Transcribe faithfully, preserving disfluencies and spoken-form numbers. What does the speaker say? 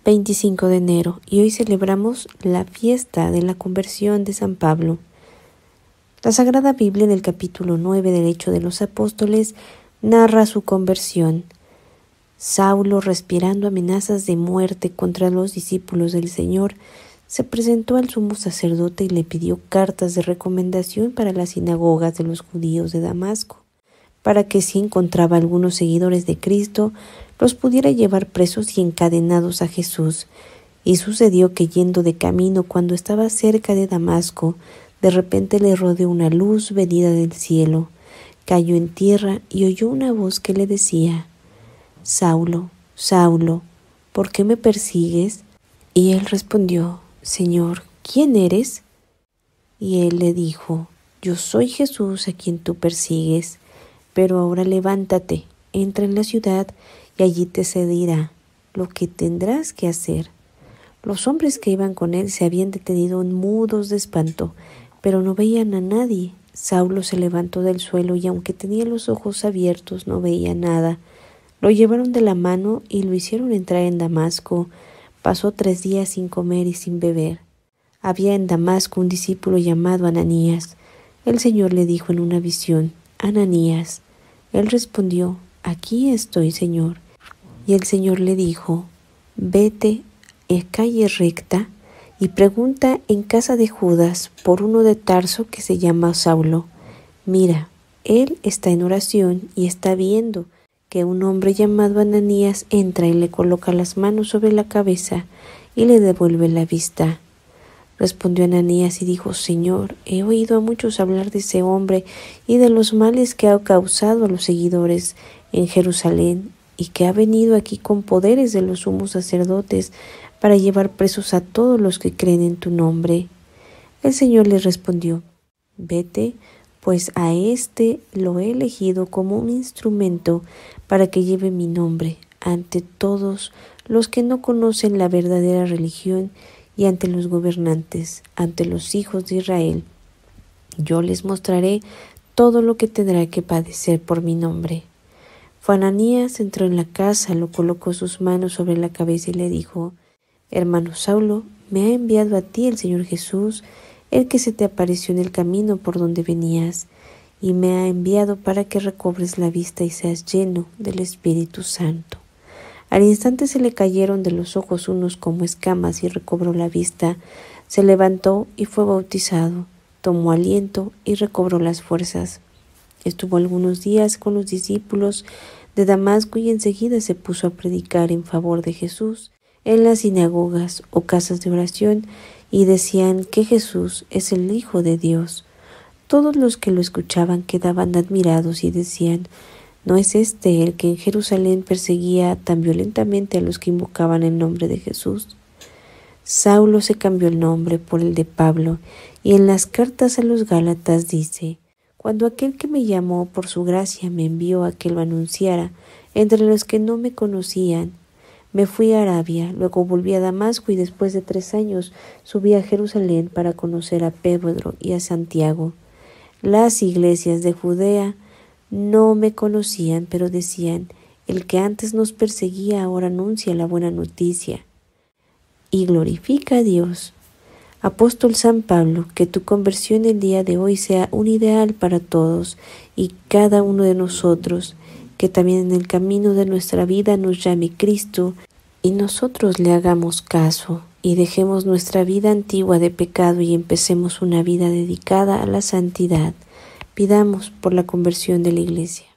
veinticinco de enero, y hoy celebramos la fiesta de la conversión de San Pablo. La Sagrada Biblia, en el capítulo nueve del Hecho de los Apóstoles, narra su conversión. Saulo, respirando amenazas de muerte contra los discípulos del Señor, se presentó al sumo sacerdote y le pidió cartas de recomendación para las sinagogas de los judíos de Damasco, para que si encontraba algunos seguidores de Cristo, los pudiera llevar presos y encadenados a Jesús. Y sucedió que yendo de camino cuando estaba cerca de Damasco, de repente le rodeó una luz venida del cielo. Cayó en tierra y oyó una voz que le decía: «Saulo, Saulo, ¿por qué me persigues?» Y él respondió: «Señor, ¿quién eres?» Y él le dijo: «Yo soy Jesús a quien tú persigues. Pero ahora levántate, entra en la ciudad y allí te se dirá lo que tendrás que hacer». Los hombres que iban con él se habían detenido mudos de espanto, pero no veían a nadie. Saulo se levantó del suelo y aunque tenía los ojos abiertos no veía nada. Lo llevaron de la mano y lo hicieron entrar en Damasco. Pasó tres días sin comer y sin beber. Había en Damasco un discípulo llamado Ananías. El Señor le dijo en una visión: «Ananías». Él respondió: «Aquí estoy, Señor». Y el Señor le dijo: «Vete a calle recta y pregunta en casa de Judas por uno de Tarso que se llama Saulo. Mira, él está en oración y está viendo que un hombre llamado Ananías entra y le coloca las manos sobre la cabeza y le devuelve la vista». Respondió Ananías y dijo: «Señor, he oído a muchos hablar de ese hombre y de los males que ha causado a los seguidores en Jerusalén, y que ha venido aquí con poderes de los sumos sacerdotes para llevar presos a todos los que creen en tu nombre». El Señor le respondió: «Vete, pues a éste lo he elegido como un instrumento para que lleve mi nombre ante todos los que no conocen la verdadera religión y ante los gobernantes, ante los hijos de Israel. Yo les mostraré todo lo que tendrá que padecer por mi nombre». Fue Ananías, entró en la casa, lo colocó sus manos sobre la cabeza y le dijo: «Hermano Saulo, me ha enviado a ti el Señor Jesús, el que se te apareció en el camino por donde venías, y me ha enviado para que recobres la vista y seas lleno del Espíritu Santo». Al instante se le cayeron de los ojos unos como escamas y recobró la vista. Se levantó y fue bautizado, tomó aliento y recobró las fuerzas. Estuvo algunos días con los discípulos de Damasco y enseguida se puso a predicar en favor de Jesús en las sinagogas o casas de oración, y decían que Jesús es el Hijo de Dios. Todos los que lo escuchaban quedaban admirados y decían: ¿no es este el que en Jerusalén perseguía tan violentamente a los que invocaban el nombre de Jesús? Saulo se cambió el nombre por el de Pablo, y en las cartas a los Gálatas dice: «Cuando aquel que me llamó por su gracia me envió a que lo anunciara entre los que no me conocían, me fui a Arabia, luego volví a Damasco y después de tres años subí a Jerusalén para conocer a Pedro y a Santiago. Las iglesias de Judea no me conocían, pero decían: el que antes nos perseguía ahora anuncia la buena noticia y glorifica a Dios». Apóstol San Pablo, que tu conversión el día de hoy sea un ideal para todos y cada uno de nosotros, que también en el camino de nuestra vida nos llame Cristo y nosotros le hagamos caso y dejemos nuestra vida antigua de pecado y empecemos una vida dedicada a la santidad. Pidamos por la conversión de la Iglesia.